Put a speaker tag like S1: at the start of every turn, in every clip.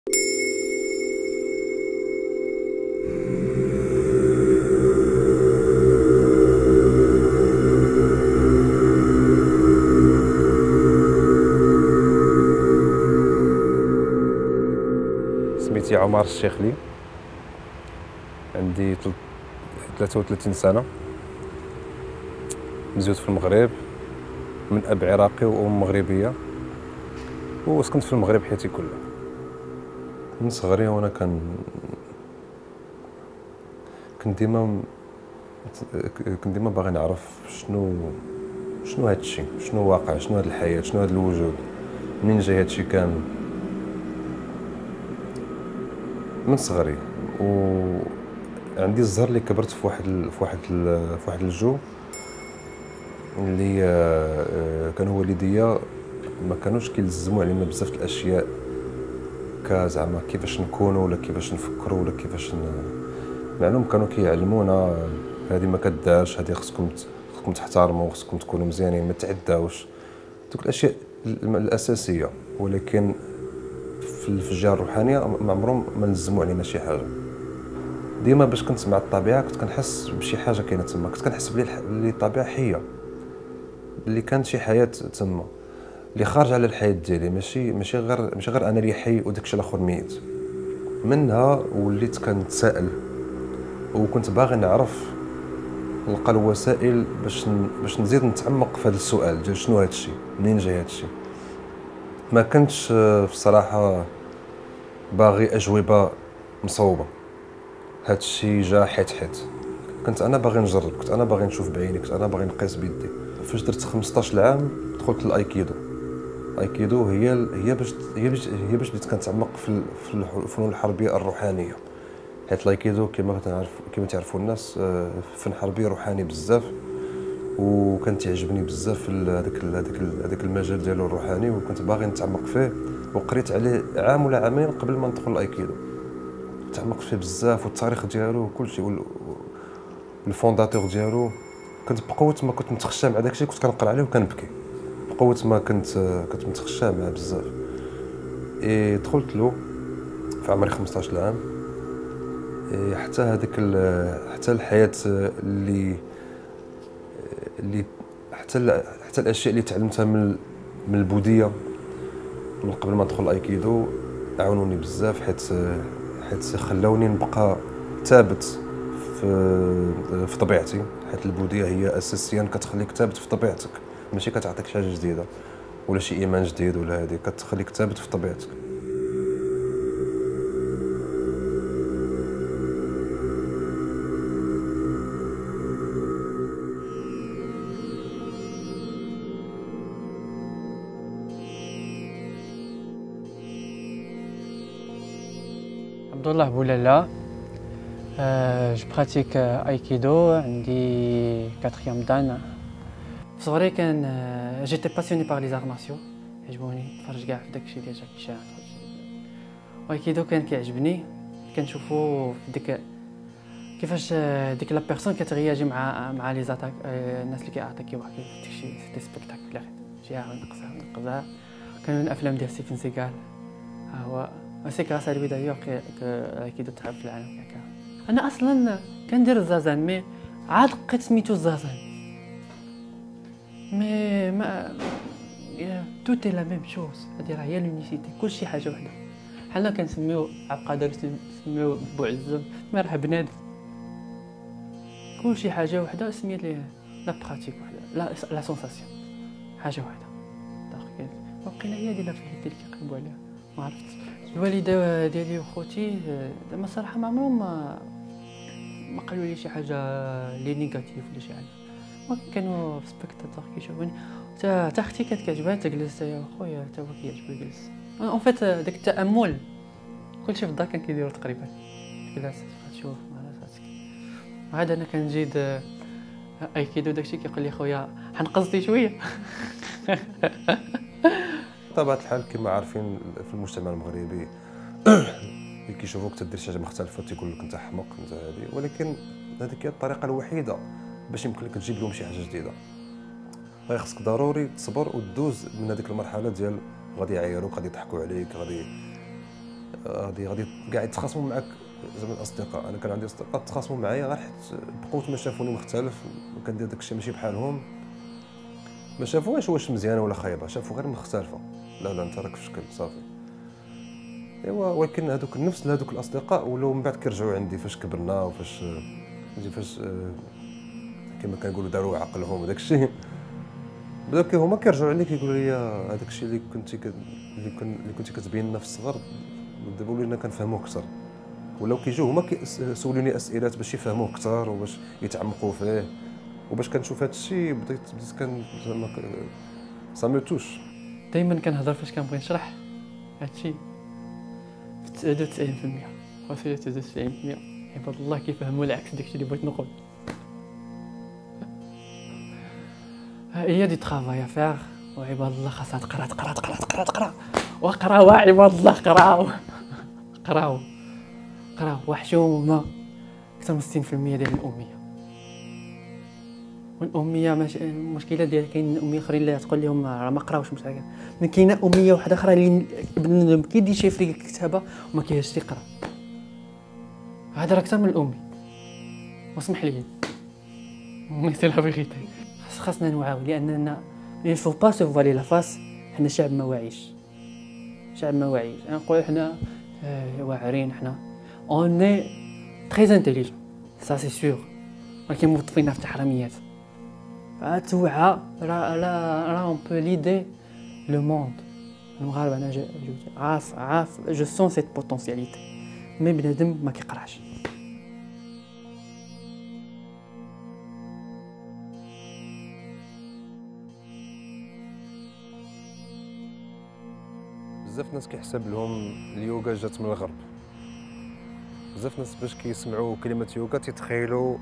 S1: سميتي عمر الشيخلي، عندي 33 سنة، مزيوت في المغرب، من أب عراقي وأم مغربية، وسكنت في المغرب حياتي كلها. من صغري وأنا كنت ديما باغي نعرف شنو هادشي، شنو واقع، شنو هاد الحياة، شنو هاد الوجود، منين جاي هادشي كامل من صغري. وعندي الزهر اللي كبرت في واحد الجو اللي كانوا والديا ما كانوش كيلزموا علينا بزاف الاشياء، كزعما كيفاش نكونوا ولا كيفاش نفكروا ولا كيفاش معلوم كانوا كيعلمونا هذه ما كدارش، هذه خصكم تحترموا، خصكم تكونوا مزيانين، ما تعداوش، دوك الاشياء الاساسيه. ولكن في الجهه الروحانيه ما عمرهم ما نزموا علينا شي حاجه. ديما باش كنت مع الطبيعه كنت كنحس بشي حاجه كاينه تما، كنت كنحس بلي الطبيعه حيه، اللي كانت شي حياه تما اللي خارج على الحياه ديالي، ماشي غير انا اللي حي وداكشي الاخر ميت. منها وليت كنتسائل وكنت باغي نعرف، نلقى الوسائل باش نزيد نتعمق في هذا السؤال ديال شنو هادشي، منين جاي هادشي. ما كنتش في الصراحه باغي اجوبه مصوبه، هادشي جا حيت كنت انا باغي نجرب، كنت انا باغي نشوف بعيني، كنت انا باغي نقيس بيدي. فاش درت 15 عام دخلت للايكيدو. الايكيدو هي باش بديت كنتعمق في الفنون الحربيه الروحانيه، حيت الايكيدو كما تعرفوا الناس فن حربي روحاني بزاف، وكان تعجبني بزاف هذاك المجال ديالو الروحاني، وكنت باغي نتعمق فيه. وقريت عليه عام ولا عامين قبل ما ندخل الايكيدو، تعمقت فيه بزاف، والتاريخ ديالو وكلشي والفونداتور ديالو. كنت بقوه ما كنت متخشى مع داكشي، كنت كنقرا عليه وكنبكي بقوه ما كنت متخشى معاه بزاف. دخلت له في عمري 15 عام. حتى الحياه اللي حتى الاشياء اللي تعلمتها من البوذيه من قبل ما ندخل الايكيدو عاونوني بزاف، حيت خلاوني نبقى ثابت في طبيعتي. حيت البوذيه هي اساسيا كتخليك ثابت في طبيعتك، ماشي كتعطيك شي حاجه جديده ولا شي ايمان جديد ولا هذه، كتخليك ثابت في طبيعتك.
S2: عبد الله بولالا. جو براتيك ايكيدو، عندي 4 دان. في صغري كان جيتي باسيوني بار لي زار مارسيو، عجبوني نتفرج كاع في داكشي ديال جاكي شان. وايكيدو كان كيعجبني، كنشوفو في ديك كيفاش ديك لا بيرسون كترياجي مع لي زاتاك، الناس اللي كيعطيكي واحد داكشي سيتي سبيكتاكل، شي عاود نقصها. كانوا الافلام ديال ستيفن سيغال، ها هو سي كراس على البدايه ايكيدو تعرف في العالم كامل. انا اصلا كندير الزازان، مي عاد لقيت سميتو الزازان، مي ما توتي لا ميم شوز. هادي راه هي لونيسيتي، كلشي حاجه وحده. حنا كنسميو عبقدر، نسميو بوعزم، ما راه بنادم، كلشي حاجه وحده سميت ليه لا براتيك وحده، لا سونساسيون حاجه وحده. بقينا هي ديال الحياه اللي كنقلبوا عليها. ما عرفتش الوالده ديالي وخوتي زعما الصراحه ما عمرهم ما قالوا لي شي حاجه لي نيجاتيف ولا شي حاجه، ما كانوا في سبيكتاتور كيشوفوني. حتى اختي كانت كتعجبها تجلس، يا خويا حتى هو كيعجبو يجلس. اون فيت داك التامل كلشي في الدار كان كيديروا تقريبا، جلس تشوف مع راسك. وهذا انا كنزيد ايكيدو داكشي كيقول لي خويا حنقصتي شويه.
S1: بطبيعه الحال كما عارفين في المجتمع المغربي كيشوفوك تدير شي حاجه مختلفه تيقول لك انت حمق انت هذه، ولكن هذيك هي الطريقه الوحيده باش يمكن لك تجيب لهم شي حاجه جديده. غير خصك ضروري تصبر ودوز من هذيك المرحله ديال غادي يعايروك، غادي يضحكوا عليك، غادي غادي كاع يتخاصموا معاك زعما الاصدقاء. انا كان عندي اصدقاء تخاصموا معايا غير حيت بقوت ما شافوني مختلف وكندير داك الشيء ماشي بحالهم، ما شافوهاش واش مزيانه ولا خايبه، شافوا غير مختلفه. لا انت راك في شكل صافي. ايوا ولكن هذوك نفس هذوك الاصدقاء ولاو من بعد كيرجعوا عندي فاش كبرنا وفاش كما كنقولوا داروا عقلهم وداك الشيء، بداو هما كيرجعوا عندي كيقولوا لي هذاك الشيء اللي كنتي كتبين لنا في الصغر دابا ولينا كنفهموه اكثر. ولاو كيجيو هما كيسولوني اسئلات باش يفهموه اكثر وباش يتعمقوا فيه، وباش كنشوف هذا الشيء بديت كان زعما ساميتوش.
S2: دائما كنهضر فاش كنبغي نشرح هذا الشيء 93% و 93% عباد الله كيفهموا العكس داكشي اللي بغيت نقول. هي دي ترافاي افير وعباد الله خاصها تقرا وقراوا عباد الله قراو وحشومه اكثر من 60% ديال الاميه. والاميه ماشي المشكله ديال كاين اميه اخرين اللي تقول لهم راه ما قراوش مش عارف، من كاينه اميه واحده اخرى اللي بنادم كيدي شي فريق الكتابه وما كيهاش يقرا. هذا راه اكثر من الامي. واسمح لي سي لا فيغيتي، خاصنا نوعاو لاننا il faut pas se voiler la face. حنا شعب ما واعيش، نقول حنا واعرين، حنا on est très intelligent ça c'est sûr، ولكن موظفين في التحرميات. توعى راه on peut leader le monde. المغاربه انا عارف je sens cette potentialité، مي بنادم ما كيقراش.
S1: بزاف ناس كيحسب لهم اليوغا جات من الغرب. بزاف ناس باش كيسمعوا كلمه يوغا تيتخيلوا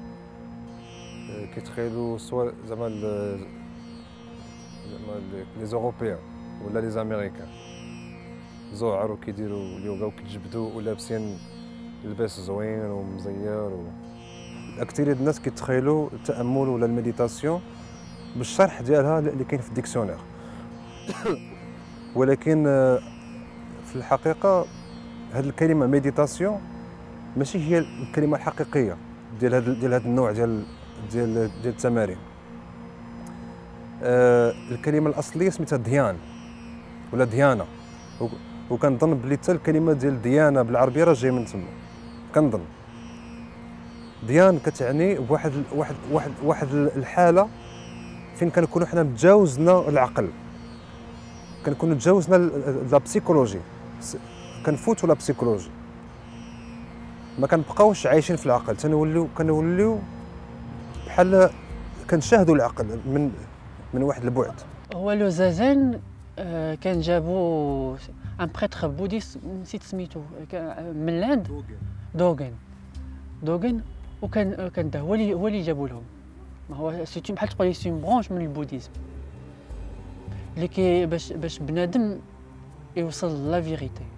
S1: سواء زعما لي زوروبيان ولا لي زاميريكان زوعر وكيديروا اليوغا وكيتجبدوا ولابسين لباس زوين ومزير الاكثريه ديال الناس كيتخيلوا التامل ولا المديتاسيون بالشرح ديالها اللي كاين في الديكسيونير. ولكن في الحقيقه هذه الكلمه ميديتاسيون ماشي هي الكلمه الحقيقيه ديال هذا النوع ديال التمارين. الكلمه الاصليه سميتها ديان ولا ديانه، وكنظن بلي حتى الكلمه ديال ديانه بالعربيه راه جايه من تما. كنظن ديان كتعني واحد الحاله فين كنكونوا حنا تجاوزنا العقل، كنكونوا تجاوزنا لا بسيكولوجي، كنفوتوا لا بسيكولوجي، ما كنبقاوش عايشين في العقل، كنوليو بحال كنشاهدوا العقل من واحد البعد.
S2: هو لو زازان كان جابوا ان بريتر بوديست نسيت سميتو من الهند، دوغن وكان ده هو اللي جابوا لهم. ما هو سيتي بحال تقولي سي برونش من البوديزم اللي باش بنادم يوصل لا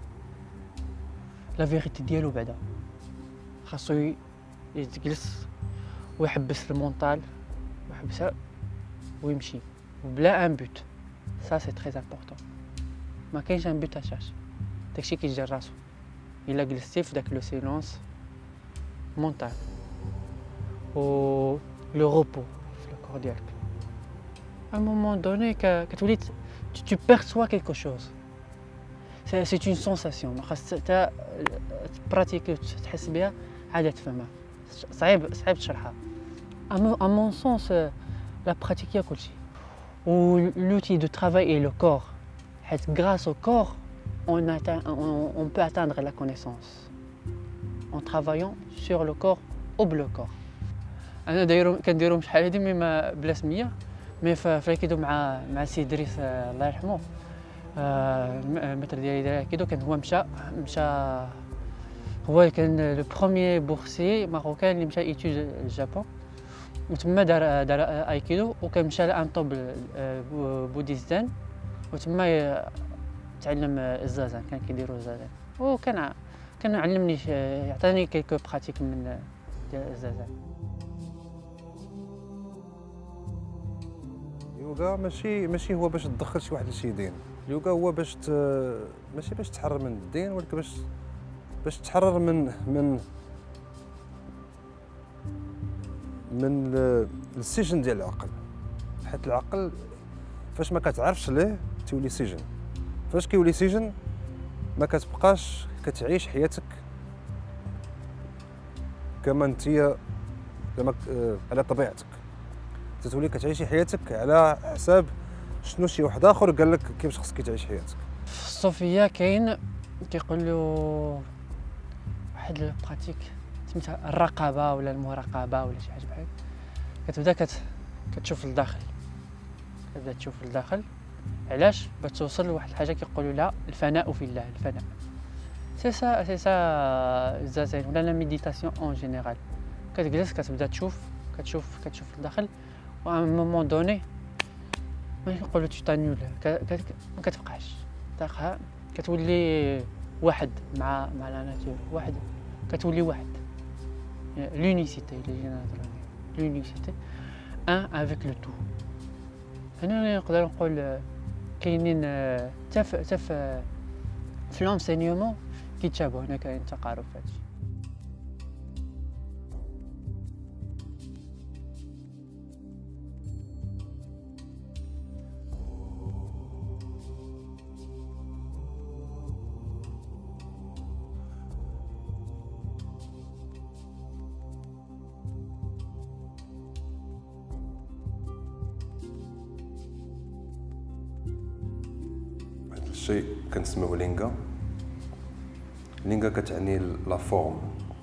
S2: فيغيتي ديالو بعدا خاصو يجلس ويحبس المونطال ويحبسها ويمشي بلا ان بوت. سا سي تري امبورطون، ما كاينش ان بوت اشاش، داكشي كيجي راسو الا جلستي في داك لو سيلونس مونطال و لو روبو في الكور ديالك. à un moment donné كتولي tu perçois quelque chose. c'est une sensation ما خاص حتى براتيكي تحس بها عاد تفهمها. صعيب تشرحها. à mon sens la pratique هي كلشي. و l'outil de travail est le corps. حيت grâce au corps on peut atteindre la connaissance en travaillant sur le corps ou le corps. انا كنديرهم شحال هادي مي بلا سميه، مي في الايكيدو مع سي دريس الله يرحمه. المثل ديالي ديال الايكيدو كان هو مشى هو كان لو بروميير بورسي ماروكان اللي مشى ايتود للجابون وتما دار ايكيدو، وكان مشى لان طوب بوديستان وتما تعلم الزازان، كان كيديروا الزازان وكان علمني يعطيني كيلكو براتيك من ديال الزازان.
S1: اليوغا ماشي هو باش تدخل شي واحد لشي دين. اليوغا هو باش ماشي باش تحرر من الدين، ولكن باش تحرر من السجن ديال العقل، حيت العقل فاش ما كتعرفش ليه تولي سجن. فاش كيولي سجن ما كتبقاش كتعيش حياتك كما انت على طبيعتك، تتولي كتعيشي حياتك على حساب شنو شي واحد اخر قال لك كيفاش خصك تعيش حياتك.
S2: في الصوفيه كاين كيقولوا واحد البراتيك سميتها الرقابه ولا المراقبه ولا شي حاجه بحال هكا. كتبدا كتشوف لداخل، كتبدا تشوف لداخل. علاش؟ باش توصل لواحد الحاجه كيقولوا لها الفناء في الله. الفناء سي سا الزازين ولا لا ميديتاسيون اون جينيرال. كتجلس كتبدا كتشوف لداخل، و ا مومون دوني ما يقولوا تانيول ما كتبقاش داخها، كتولي واحد مع لا ناتور، واحد كتولي واحد. لونيسيتي اللي جينا نهضروا عليها، لونيسيتي ان افيك لو تو. هنا نقدر نقول كاينين تف في لونسينيومون كيتشابهوا. هنا كاين تقارب في هادشي.
S1: الشيء كنسميوه لينغا. لينغا كتعني لا فورم.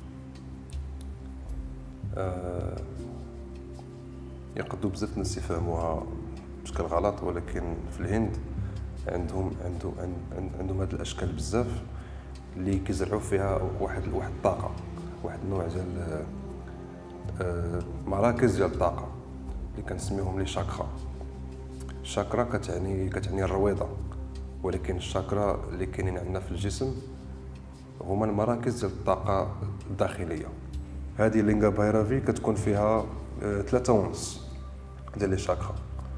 S1: يقدروا بزاف الناس يفهموها بشكل غلط، ولكن في الهند عندهم هاد الاشكال بزاف اللي كيزرعوا فيها واحد الطاقه، واحد النوع ديال مراكز ديال الطاقه اللي كنسميوهم لي شاكرا. الشاكرا كتعني الرويضه، ولكن الشاكرا اللي كاينين عندنا في الجسم هما المراكز ديال الطاقه الداخليه. هذه لينغا بايرافي كتكون فيها 3 ونص ديال لي شاكرا،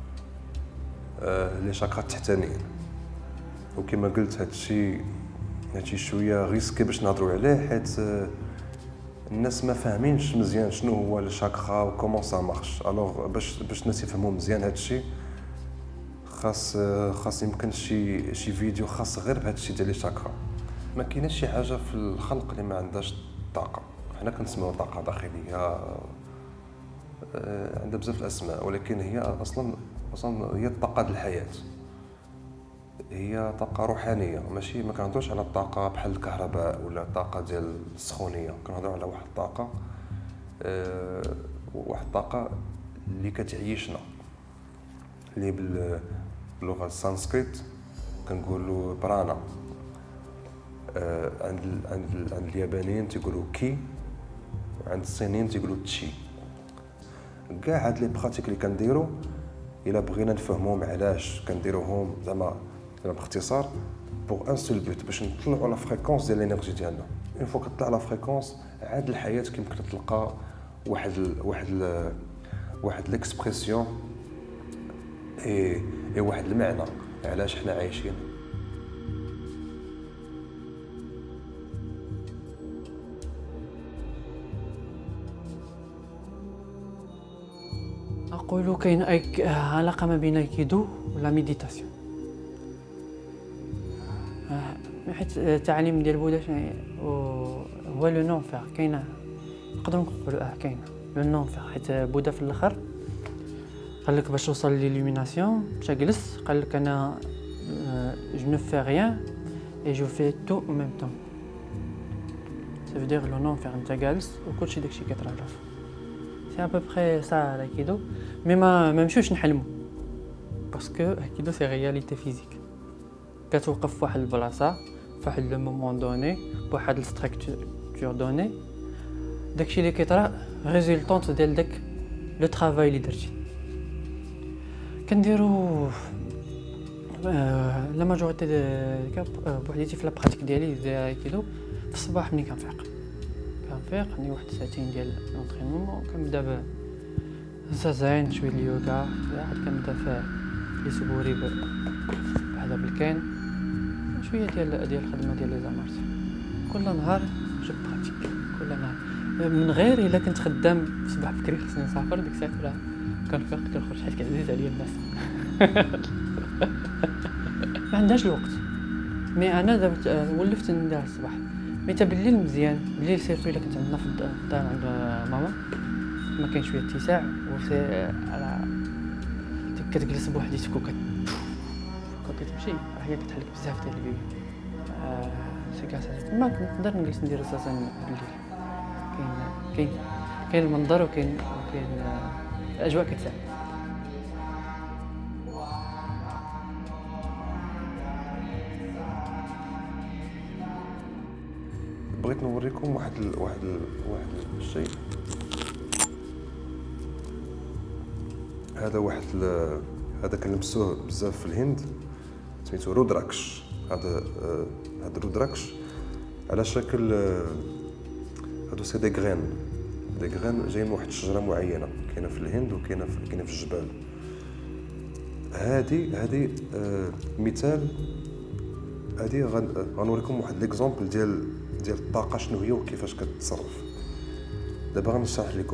S1: لي شاكرا التحتانيين. وكما قلت هادشي شويه ريسكي باش نهضروا عليه، حيت الناس ما فاهمينش مزيان شنو هو الشاكرا و كومون سا مارش. الوغ باش الناس يفهموا مزيان هادشي خاص يمكن شي فيديو خاص غير بهادشي ديال لي شاكرا. ما كايناش شي حاجه في الخلق اللي ما عندهاش طاقه. حنا كنسميوها طاقه داخليه، عندها بزاف الاسماء، ولكن هي اصلا هي الطاقه ديال الحياه، هي طاقه روحانيه. ماشي ما كنهضروش على الطاقه بحال الكهرباء ولا الطاقه ديال السخونيه، كنهضروا على واحد الطاقه اللي كتعيشنا، اللي باللغه السانسكريت كنقولوا برانا. عند اليابانيين تيقولوا كي، وعند الصينيين تيقولوا تشي. كاع هاد لي براتيك اللي كنديروا الا بغينا نفهموهم علاش كنديروهم زعما باختصار بوغ ان سول بوت، باش نطلعوا لا فريكونس ديال الانرجي ديالنا. اون فوا كطلع لا فريكونس عاد الحياه كيمكن تلقى واحد ليكسبرسيون اي واحد المعنى علاش حنا عايشين.
S2: أقول كاين علاقة ما بين ايكيدو ولا ميديتاسيون، حيت التعليم ديال بودا هو لو نونفير. كاينه نقدروا نقولوا كاينه لو نونفير، حيت بودا في الاخر قال لك باش توصل لليلوميناسيون مشى جلس قال لك انا جو نو في ريان اي جو في تو او ميم طون. سا فو دير لو نونفير انت جالس وكلشي داكشي كيتراجع. سي ابوبخي سا لايكيدو، مي ما نمشيوش نحلمو باسكو ايكيدو سي رياليتي فيزيك. كتوقف في واحد البلاصه فواحد لو مومون دوني بواحد الستركتور دوني، داكشي اللي كيطرا ريزولطونت ديال داك لو طرافاي اللي درتي. كنديرو لا ماجوريتي بوحديتي في لا براتيك ديالي ديال ايكيدو في الصباح ملي كنفيق عندي واحد ساعتين ديال لونطرينمون. كنبدا بزازين شويه اليوغا، واحد كنبدا في لي سبوري بحال بالكاين، شويه ديال الخدمه ديال لي زامارت. كل نهار جو براتيك كل نهار، من غير الا كنت خدام في الصباح بكري خصني نسافر ديك الساعات ولا كنفيق كنخرج حيت كعزيز عليا الناس. ما عندهاش الوقت، مي انا دابا ولفت ندير الصباح، مي تا بالليل مزيان، بالليل سيرتو الا كنت عندنا في الدار عند ماما ما كاين شويه اتساع على كتجلس بوحديتك كتمشي هي كتحلك بزاف ديال البيبي. شي كاسات ما كنقدر نجلس ندير رصاصه بالليل، كاين المنظر وكاين الاجواء كتساعد.
S1: بغيت نوريكم واحد الشيء. هذا كنلبسوه بزاف في الهند، سميتو رودراكش. هذا رودراكش على شكل هادو سي دي غرين جايين من واحد الشجره معينه كاينه في الهند وكاينه في الجبال. هذه مثال. هذه غنوريكم واحد ليكزامبل ديال الطاقه شنو هي وكيفاش كتتصرف. دابا غنشرح لكم.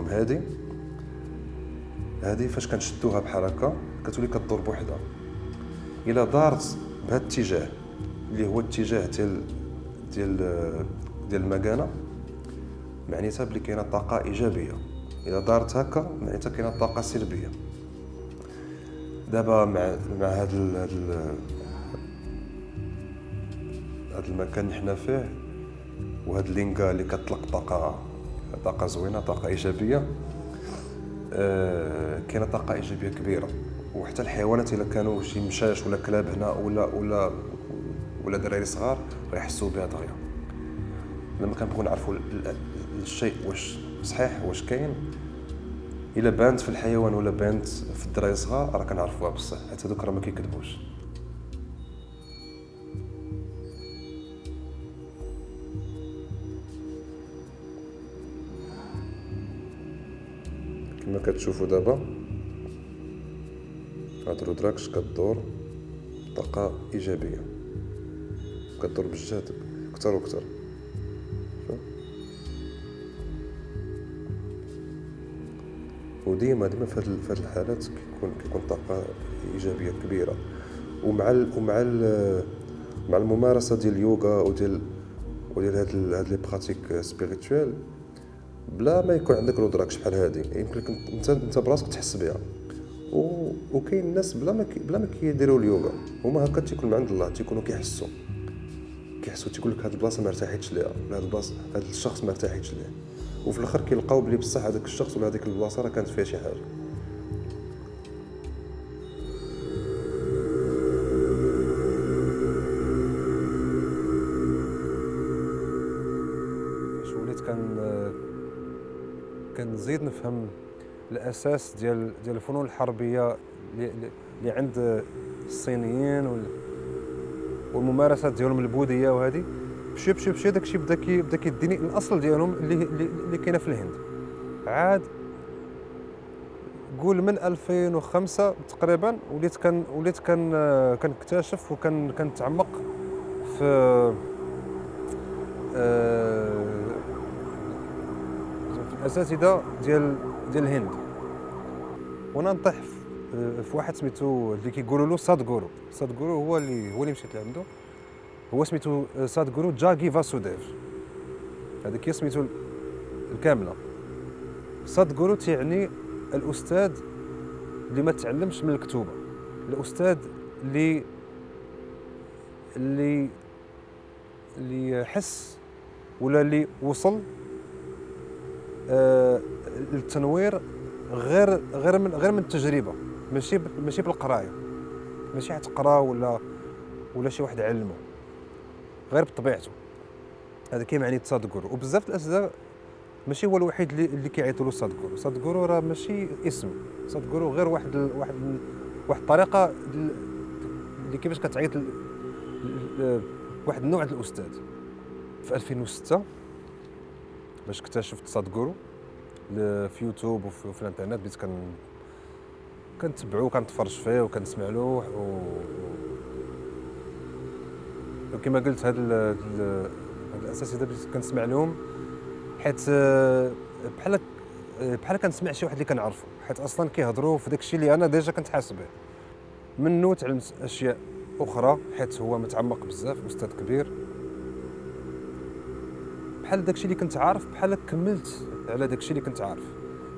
S1: هذه فاش كنشدوها بحال هكا كتولي كدور بوحدها. الا دارت بهذا الاتجاه اللي هو الاتجاه ديال المكانه، معناتها بلي كاينه طاقه ايجابيه. الا دارت هكا معناتها كاينه طاقه سلبيه. دابا مع هذا المكان اللي حنا فيه وهاد اللينكا اللي كتطلق طاقه زوينه، طاقه ايجابيه. كاينه طاقه ايجابيه كبيره. وحتى الحيوانات الا كانوا شي مشاش ولا كلاب هنا ولا دراري صغار غيحسوا بها دغيا. لما كنبغيو نعرفوا الشيء واش صحيح واش كاين، الا بانت في الحيوان ولا بانت في الدراري الصغار راه كنعرفوها بصح، حيت هذوك راه ما كيكذبوش. كما كتشوفوا دابا هاد رودراكش كدور طاقه ايجابيه، كدور بالجهد اكثر واكثر. وديما في هاد الحالات كيكون طاقه ايجابيه كبيره. ومع الممارسه ديال اليوغا وديال هاد لي براتيك سبيريتوال، بلا ما يكون عندك رودراكش بحال هادي يمكن لك انت براسك تحس بها. وكاين الناس بلا ما كيديروا اليوغا هما هكا تيكون من عند الله، تيكونوا كيحسوا تيقول لك هاد البلاصه ما ارتاحيتش ليها، ولا هاد الشخص ما ارتاحيتش ليه، وفي الاخر كيلقاو بلي بصح هذاك الشخص ولا هذيك البلاصه راه كانت فيها شي حاجه. باش وليت كنزيد نفهم الاساس ديال الفنون الحربيه اللي عند الصينيين والممارسات ديالهم البوذيه، وهذه بشي داكشي بدا كيديني الاصل ديالهم اللي كاينه في الهند. عاد قول من 2005 تقريبا وليت كنكتشف كنتعمق في الاساتذه ديال الهند. وانا نطيح في واحد سميتو اللي كيقولوا له سادغورو هو اللي مشيت لعنده. هو سميتو سادغورو جاغي فاسوديف، هذيك هي سميتو الكامله. سادغورو تعني الاستاذ اللي ما تعلمش من الكتوبه، الاستاذ اللي حس ولا اللي وصل التنوير غير من التجربه، ماشي بالقرايه، ماشي حتقرا ولا شي واحد علمه، غير بطبيعته. هذا كيعني سادغورو. وبزاف الاساتذه ماشي هو الوحيد اللي كيعيطوا له سادغورو. سادغورو راه ماشي اسم، سادغورو غير واحد الطريقه اللي كيفاش كتعيط واحد النوع ديال الاستاذ. في 2006 باش اكتشفت سادغورو في يوتيوب وفي الانترنت، بديت كنتبعو كنتفرج فيه وكنسمع له وكما قلت هاد هاد الاساتذه بديت كنسمع لهم حيت بحال كنسمع شي واحد اللي كنعرفو، حيت اصلا كيهضروا في داكشي اللي انا ديجا كنت حاسس به. منو تعلمت اشياء اخرى حيت هو متعمق بزاف، استاذ كبير. بحال داكشي اللي كنت عارف بحال كملت على داكشي اللي كنت عارف.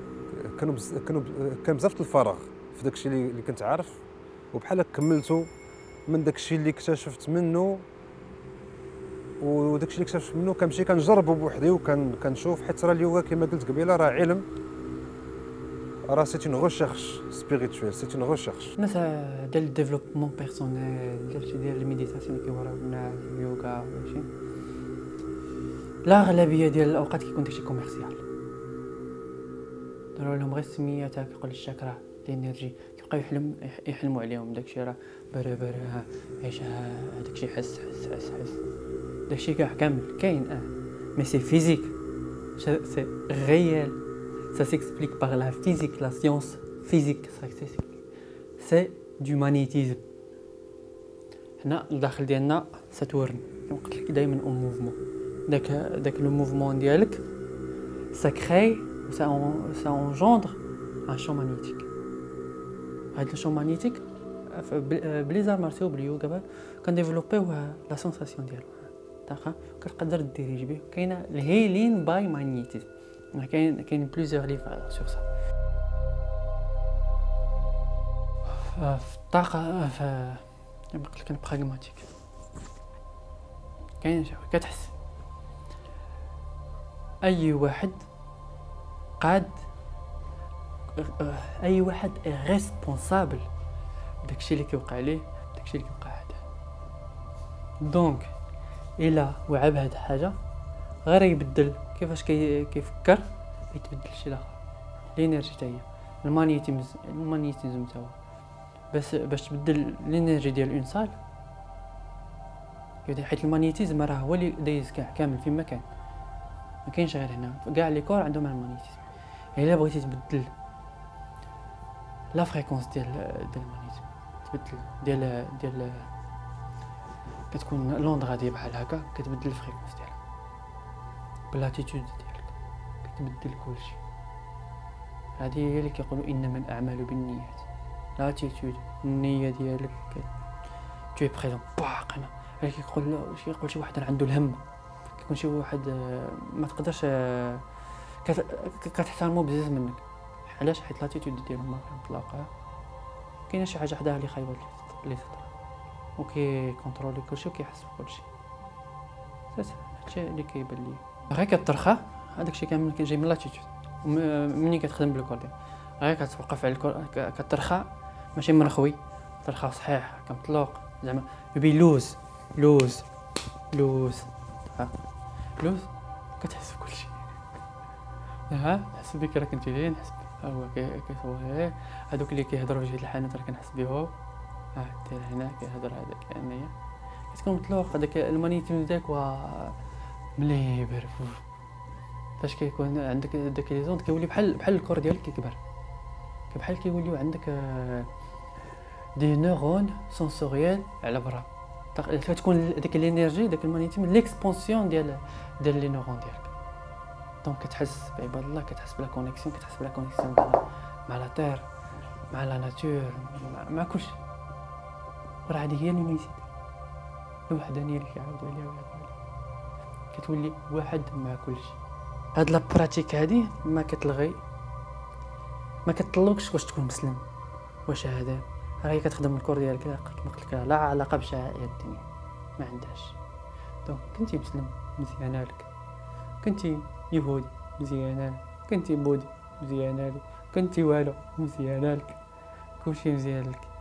S1: كان بزاف الفراغ في داكشي اللي كنت عارف، وبحال كملتو من داكشي اللي اكتشفت منه، وداكشي اللي اكتشفت منه كنمشي كنجربو بوحدي وكنشوف. حيت راه اليوغا كما قلت قبيله راه علم، راه سيت اون ريشيرش سبيريتويل، سيت اون ريشيرش.
S2: الناس ديال الديفلوبمون بيرسونيل، ديال الميديتاسيون كيوراونا اليوغا ماشي، الاغلبيه ديال الاوقات كيكون داكشي كوميرسيال. داروا لهم غير السميه تاع كيقول الشاكرا الانرجي، كيبقاو يحلموا عليهم داكشي راه برا عيش داكشي حس داكشي كاع كامل كاين مي سي فيزيك، سي ريال، ça s'explique par la physique, la science physique, c'est du magnétisme. هنا الداخل ديالنا ساتورن كما قلت لك دائما اون موفمون، داك لو موفمون ديالك ça crée ça engendre un champ magnétique. هاد لو champ magnétique بلي زار مارسيو باليوغا كنديفلوبيو لا سونساسيون ديالو داخل، كتقدر ديريج به. كاينه الهيلين باي ماغنيتيزم، كاين بليزيور ليفر سور سا. في الطاقه كما قلت لك براغماتيك، كاين شي كتحس اي واحد قاد، اي واحد ريسبونسابل داكشي اللي كيوقع ليه، داكشي اللي كيوقع هذا. دونك الا وعى بهاد الحاجه غير يبدل كيفاش كيفكر، يتبدل شي لاخر. الانرجي حتى هي المانيتيزم تا هو باش تبدل الانرجي ديال الانسان، حيت المانيتيزم راه هو اللي دايز كامل فيما كان، ما كاينش غير هنا. كاع لي كور عندهم المانيتيزم. الا بغيتي تبدل لا فريكونس ديال المانيتيزم، تبدل ديال كتكون لوند غادي بحال هكا، كتبدل الفريكونس ديالها بلاتيتود ديالك، كتبدل كلشي. هذه هي اللي كيقولوا انما الاعمال بالنيات. لاتيتود النيه ديالك تو بريزون باقنا. كيقول شي واحد عنده الهم، كيكون شي واحد ما تقدرش كتحترمو بزاف منك. علاش؟ حيت لاتيتود ديالو ما مطلقه، كاينه شي حاجه حداها اللي خايبه اللي صدر، وكي كونترولي كلشي وكيحس بكلشي. هادشي اللي كيبان لي غير كترخى. هذاك الشيء كامل كيجي من لاتيتود. منين كتخدم بالكورديون غير كتوقف على كترخى، ماشي مرخوي، ترخى صحيح كمطلوق زعما يبي لوز كتحس بكلشي. نحس بك راه كنتي لين نحس هو كيصور هذوك اللي كيهضروا في جهه الحانوت راه كنحس بهم. دير هنا كيهضر هذاك انايا كتكون مطلوق. هذاك المانيتيزم ديالك ملي يبرف فاش كيكون عندك داك لي زوند كيولي بحال الكور ديالك كيكبر، بحال كيوليو عندك دي نيرون سونسوريال على برا. كتكون ديك الانرجي داك المانيتيزم ليكسبونسيون ديال لي نيرون ديالك. دونك كتحس بعباد الله، كتحس بلا كونيكسيون، مع لا تير، مع لا ناتور، مع كلشي. راه هذه هي لونيسيتي، الوحدانيه اللي كيعاودوا عليها كتولي واحد مع كلشي. هاد لا براتيك هادي ما كتطلبكش واش تكون مسلم واش هذا، راه هي كتخدم الكور ديالك كما قلت لك، لا علاقه بشعائر الدنيا ما عندهاش. دونك كنتي مسلم مزيانه لك، كنتي يهودي مزيانه لك، كنتي بوذي مزيانه لك، كنتي والو مزيانه لك، كلشي مزيان لك.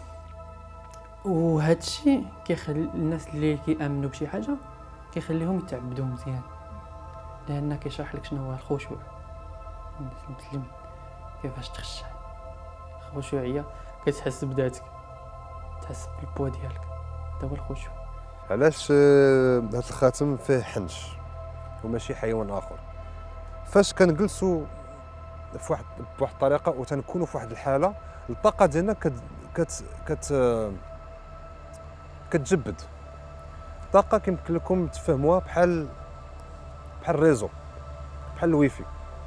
S2: وهذا الشيء كيخلي الناس اللي كيامنوا بشي حاجه كيخليهم يتعبدوا مزيان، لان كيشرح لك شنو هو الخشوع. الناس المسلمين كيفاش تخشع، الخشوعيه كتحس بذاتك، تحس بالبوا ديالك، هذا هو الخشوع.
S1: علاش هذا الخاتم فيه حنش وماشي حيوان اخر؟ فاش كنجلسوا في واحد الطريقه وتنكونوا في واحد الحاله، الطاقه ديالنا كتجبد. الطاقه كيمكن لكم تفهموها بحال الريزو، بحال الويفي،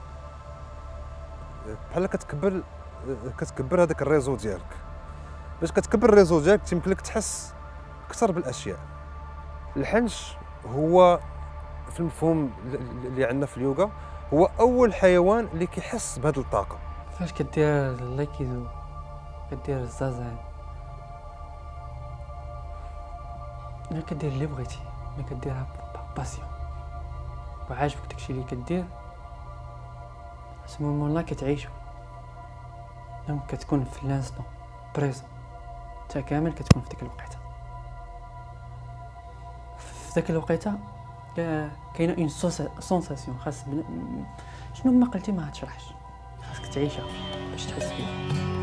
S1: بحال كتكبر هذاك الريزو ديالك. باش كتكبر الريزو ديالك تيمكن لك تحس اكثر بالاشياء. الحنش هو في المفهوم اللي عندنا في اليوغا هو اول حيوان اللي كيحس بهذه الطاقه.
S2: فاش كدير اللايكيدو، كدير الزازان، ما كدير اللي بغيتي، ما كديرها باسيون وعاجبك داكشي اللي كدير، سمو مولا كتعيشو، دونك كتكون في لانستون بريزون، انت كامل كتكون في ديك الوقيته. في داك الوقيته كاينه اون سونساسيون خاص شنو ما قلتي ما تشرحش، خاصك تعيشها باش تحس بيها.